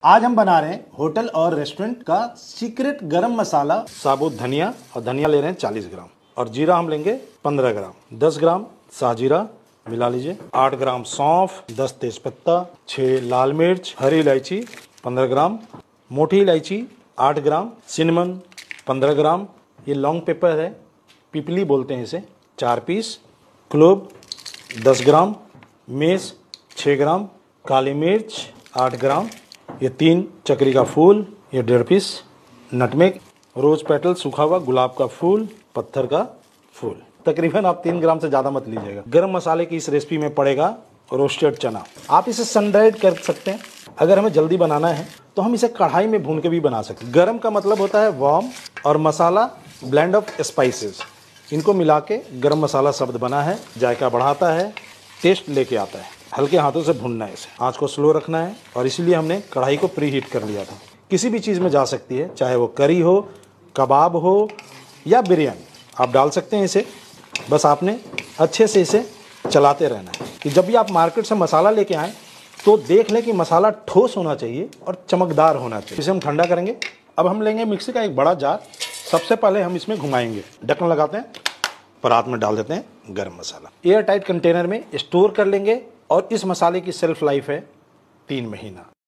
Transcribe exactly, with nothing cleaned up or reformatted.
आज हम बना रहे हैं होटल और रेस्टोरेंट का सीक्रेट गरम मसाला। साबुत धनिया, और धनिया ले रहे हैं चालीस ग्राम, और जीरा हम लेंगे पंद्रह ग्राम, दस ग्राम साजीरा मिला लीजिए, आठ ग्राम सौंफ, दस तेजपत्ता, छह लाल मिर्च, हरी इलायची पंद्रह ग्राम, मोटी इलायची आठ ग्राम, सिनेमन पंद्रह ग्राम, ये लॉन्ग पेपर है, पिपली बोलते हैं इसे, चार पीस, क्लोव दस ग्राम, मेस छः ग्राम, काली मिर्च आठ ग्राम, ये तीन चक्री का फूल, ये डेढ़ पीस, नटमेग, रोज पेटल सूखा हुआ गुलाब का फूल, पत्थर का फूल। तकरीबन आप तीन ग्राम से ज़्यादा मत लीजिएगा। गरम मसाले की इस रेसिपी में पड़ेगा रोस्टेड चना। आप इसे सन ड्राइड कर सकते हैं। अगर हमें जल्दी बनाना है तो हम इसे कढ़ाई में भून के भी बना सकते हैं। गरम का मतलब होता है वार्म, और मसाला ब्लेंड ऑफ स्पाइसेस, इनको मिला के गरम मसाला शब्द बना है। जायका बढ़ाता है, टेस्ट लेके आता है। हल्के हाथों से भूनना है इसे, आंच को स्लो रखना है, और इसीलिए हमने कढ़ाई को प्री हीट कर लिया था। किसी भी चीज़ में जा सकती है, चाहे वो करी हो, कबाब हो या बिरयानी, आप डाल सकते हैं इसे। बस आपने अच्छे से इसे चलाते रहना है कि जब भी आप मार्केट से मसाला लेके आएँ तो देख लें कि मसाला ठोस होना चाहिए और चमकदार होना चाहिए। इसे हम ठंडा करेंगे। अब हम लेंगे मिक्सी का एक बड़ा जार। सबसे पहले हम इसमें घुमाएंगे, ढक्कन लगाते हैं, परात में डाल देते हैं garam masala. Air tight container में स्टोर कर लेंगे, और इस मसाले की शेल्फ लाइफ है तीन महीना।